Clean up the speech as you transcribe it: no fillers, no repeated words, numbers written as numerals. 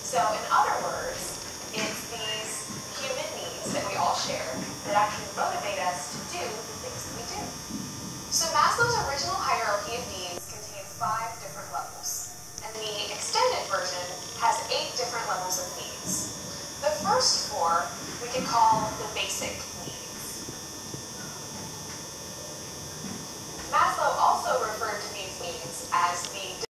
So in other words, it's these human needs that we all share that actually motivate us to do the things that we do. So Maslow's original hierarchy of needs contains 5 different levels, and the extended version has 8 different levels of needs. The first 4 we could call the basic